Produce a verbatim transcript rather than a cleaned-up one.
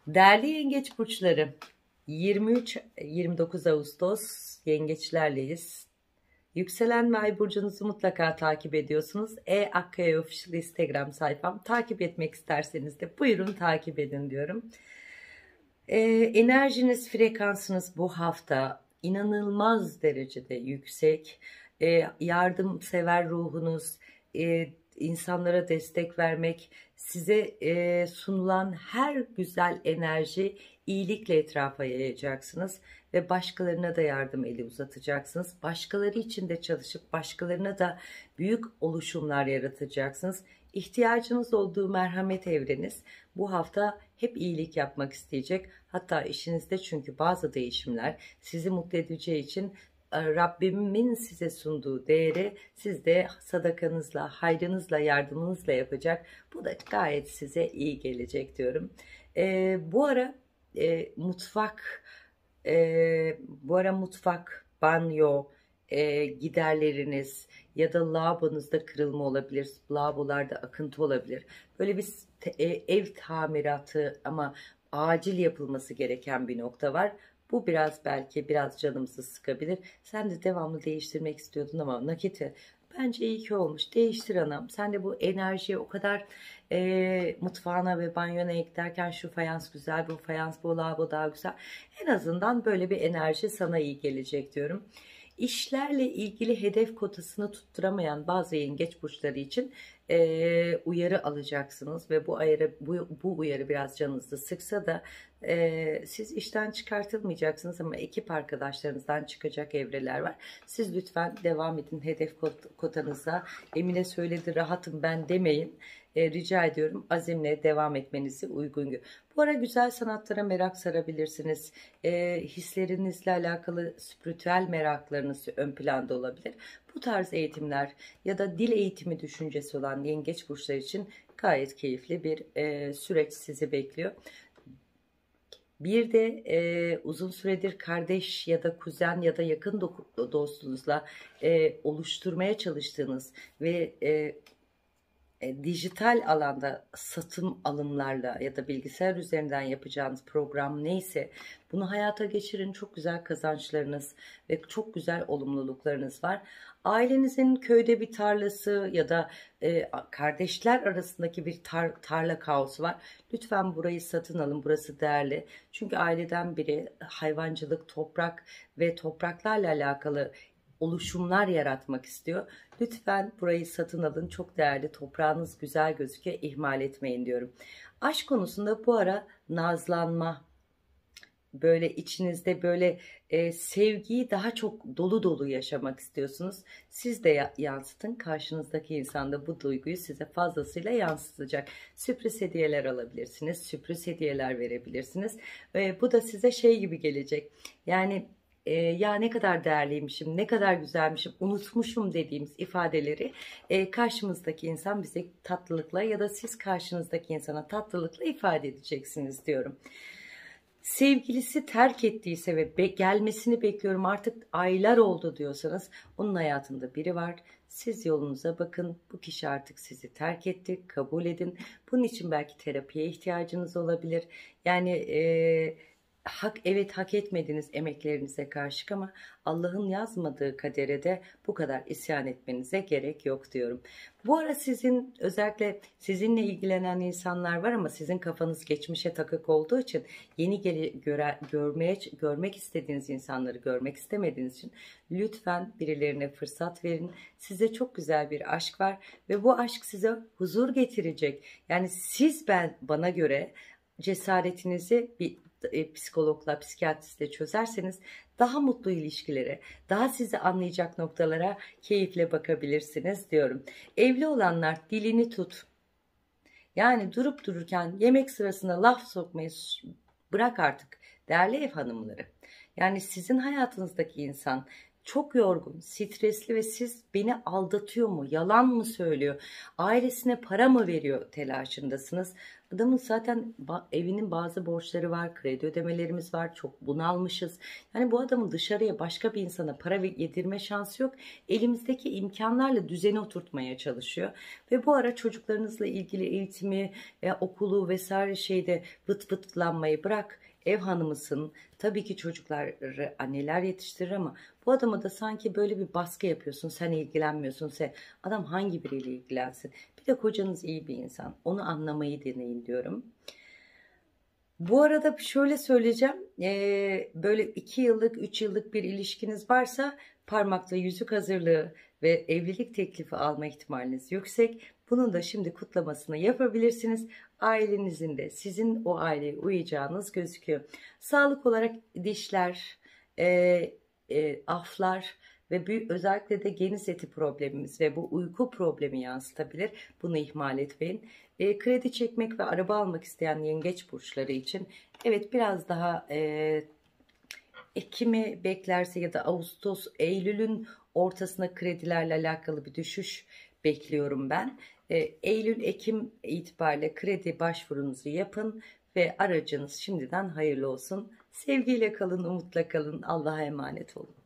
Değerli yengeç burçları, yirmi üç yirmi dokuz Ağustos yengeçlerleyiz. Yükselen ve ay burcunuzu mutlaka takip ediyorsunuz. E Akkaya Official Instagram sayfam. Takip etmek isterseniz de buyurun takip edin diyorum. Ee, enerjiniz, frekansınız bu hafta inanılmaz derecede yüksek. Ee, yardımsever ruhunuz, e, insanlara destek vermek, size e, sunulan her güzel enerji iyilikle etrafa yayacaksınız ve başkalarına da yardım eli uzatacaksınız. Başkaları için de çalışıp başkalarına da büyük oluşumlar yaratacaksınız. İhtiyacınız olduğu merhamet evreniz bu hafta hep iyilik yapmak isteyecek. Hatta işinizde, çünkü bazı değişimler sizi mutlu edeceği için Rabbimin size sunduğu değeri siz de sadakanızla, hayrınızla, yardımınızla yapacak. Bu da gayet size iyi gelecek diyorum. Ee, bu ara e, mutfak, e, bu ara mutfak, banyo, e, giderleriniz ya da lavabonuzda kırılma olabilir, lavabolarda akıntı olabilir. Böyle bir e, ev tamiratı ama acil yapılması gereken bir nokta var. Bu biraz belki biraz canımızı sıkabilir. Sen de devamlı değiştirmek istiyordun ama nakiti bence iyi ki olmuş. Değiştir anam. Sen de bu enerjiyi o kadar e, mutfağına ve banyona giderken şu fayans güzel, bu fayans, bu lavabo daha güzel. En azından böyle bir enerji sana iyi gelecek diyorum. İşlerle ilgili hedef kotasını tutturamayan bazı yengeç burçları için e, uyarı alacaksınız ve bu uyarı, bu, bu uyarı biraz canınızı sıksa da e, siz işten çıkartılmayacaksınız ama ekip arkadaşlarınızdan çıkacak evreler var. Siz lütfen devam edin hedef kot, kotanıza. Emine söyledi rahatım ben demeyin. E, rica ediyorum, azimle devam etmenizi uygun. Bu ara güzel sanatlara merak sarabilirsiniz. E, hislerinizle alakalı spiritüel meraklarınız ön planda olabilir. Bu tarz eğitimler ya da dil eğitimi düşüncesi olan yengeç burçlar için gayet keyifli bir e, süreç sizi bekliyor. Bir de e, uzun süredir kardeş ya da kuzen ya da yakın dostunuzla e, oluşturmaya çalıştığınız ve e, E, dijital alanda satım alımlarla ya da bilgisayar üzerinden yapacağınız program neyse bunu hayata geçirin. Çok güzel kazançlarınız ve çok güzel olumluluklarınız var. Ailenizin köyde bir tarlası ya da e, kardeşler arasındaki bir tar tarla kaosu var. Lütfen burayı satın alın. Burası değerli. Çünkü aileden biri hayvancılık, toprak ve topraklarla alakalı oluşumlar yaratmak istiyor. Lütfen burayı satın alın. Çok değerli. Toprağınız güzel gözüküyor. İhmal etmeyin diyorum. Aşk konusunda bu ara nazlanma, böyle içinizde böyle e, sevgiyi daha çok dolu dolu yaşamak istiyorsunuz. Siz de yansıtın. Karşınızdaki insan da bu duyguyu size fazlasıyla yansıtacak. Sürpriz hediyeler alabilirsiniz. Sürpriz hediyeler verebilirsiniz. E, bu da size şey gibi gelecek. Yani e, ya ne kadar değerliymişim, ne kadar güzelmişim, unutmuşum dediğimiz ifadeleri e, karşımızdaki insan bize tatlılıkla ya da siz karşınızdaki insana tatlılıkla ifade edeceksiniz diyorum. Sevgilisi terk ettiyse ve be gelmesini bekliyorum artık aylar oldu diyorsanız onun hayatında biri var. Siz yolunuza bakın. Bu kişi artık sizi terk etti. Kabul edin. Bunun için belki terapiye ihtiyacınız olabilir. Yani e, hak evet hak etmediğiniz emeklerinize karşılık ama Allah'ın yazmadığı kadere de bu kadar isyan etmenize gerek yok diyorum. Bu ara sizin özellikle sizinle ilgilenen insanlar var ama sizin kafanız geçmişe takık olduğu için yeni gele, göre, görmeye görmek istediğiniz insanları görmek istemediğiniz için lütfen birilerine fırsat verin. Size çok güzel bir aşk var ve bu aşk size huzur getirecek. Yani siz ben bana göre cesaretinizi bir e, psikologla, psikiyatristle çözerseniz daha mutlu ilişkilere, daha sizi anlayacak noktalara keyifle bakabilirsiniz diyorum. Evli olanlar dilini tut. Yani durup dururken yemek sırasında laf sokmayı bırak artık değerli ev hanımları. Yani sizin hayatınızdaki insan çok yorgun, stresli ve siz beni aldatıyor mu, yalan mı söylüyor, ailesine para mı veriyor telaşındasınız. Adamın zaten ba- evinin bazı borçları var, kredi ödemelerimiz var, çok bunalmışız. Yani bu adamın dışarıya başka bir insana para ve- yedirme şansı yok. Elimizdeki imkanlarla düzeni oturtmaya çalışıyor. Ve bu ara çocuklarınızla ilgili eğitimi, e, okulu vesaire şeyde vıt vıtlanmayı bırak. Ev hanımısın. Tabii ki çocukları anneler yetiştirir ama bu adama da sanki böyle bir baskı yapıyorsun. Sen ilgilenmiyorsun. Sen, adam hangi biriyle ilgilensin? Bir de kocanız iyi bir insan. Onu anlamayı deneyin diyorum. Bu arada şöyle söyleyeceğim. Eee, böyle iki yıllık, üç yıllık bir ilişkiniz varsa parmakla yüzük hazırlığı ve evlilik teklifi alma ihtimaliniz yüksek. Bunun da şimdi kutlamasını yapabilirsiniz. Ailenizin de sizin o aileye uyacağınız gözüküyor. Sağlık olarak dişler, eee, eee, aflar ve büyük, özellikle de geniz eti problemimiz ve bu uyku problemi yansıtabilir. Bunu ihmal etmeyin. E, kredi çekmek ve araba almak isteyen yengeç burçları için evet biraz daha e, Ekim'i beklerse ya da Ağustos, Eylül'ün ortasına kredilerle alakalı bir düşüş bekliyorum ben. E, Eylül, Ekim itibariyle kredi başvurunuzu yapın ve aracınız şimdiden hayırlı olsun. Sevgiyle kalın, umutla kalın. Allah'a emanet olun.